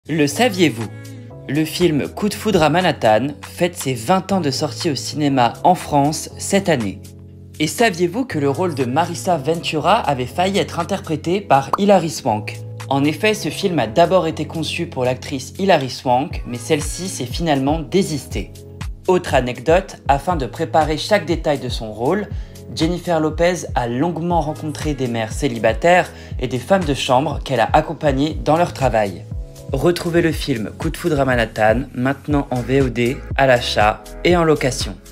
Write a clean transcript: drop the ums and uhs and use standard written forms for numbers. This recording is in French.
Le saviez-vous? Le film Coup de foudre à Manhattan fête ses 20 ans de sortie au cinéma en France cette année. Et saviez-vous que le rôle de Marissa Ventura avait failli être interprété par Hilary Swank? En effet, ce film a d'abord été conçu pour l'actrice Hilary Swank, mais celle-ci s'est finalement désistée. Autre anecdote, afin de préparer chaque détail de son rôle, Jennifer Lopez a longuement rencontré des mères célibataires et des femmes de chambre qu'elle a accompagnées dans leur travail. Retrouvez le film Coup de foudre à Manhattan, maintenant en VOD, à l'achat et en location.